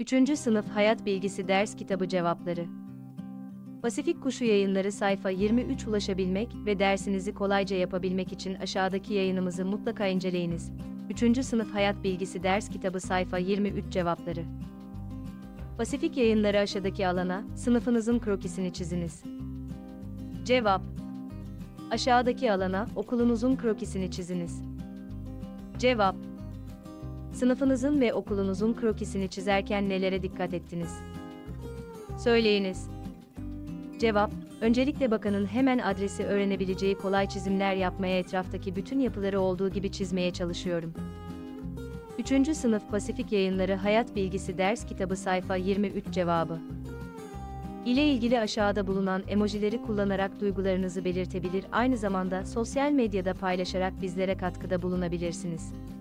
3. Sınıf Hayat Bilgisi Ders Kitabı Cevapları. Pasifik Kuşu Yayınları sayfa 23. Ulaşabilmek ve dersinizi kolayca yapabilmek için aşağıdaki yayınımızı mutlaka inceleyiniz. 3. Sınıf Hayat Bilgisi Ders Kitabı sayfa 23 Cevapları. Pasifik Yayınları aşağıdaki alana, sınıfınızın krokisini çiziniz. Cevap: aşağıdaki alana, okulunuzun krokisini çiziniz. Cevap: sınıfınızın ve okulunuzun krokisini çizerken nelere dikkat ettiniz? Söyleyiniz. Cevap: öncelikle bakanın hemen adresi öğrenebileceği kolay çizimler yapmaya, etraftaki bütün yapıları olduğu gibi çizmeye çalışıyorum. 3. Sınıf Pasifik Yayınları Hayat Bilgisi Ders Kitabı sayfa 23 Cevabı ile ilgili aşağıda bulunan emojileri kullanarak duygularınızı belirtebilir, aynı zamanda sosyal medyada paylaşarak bizlere katkıda bulunabilirsiniz.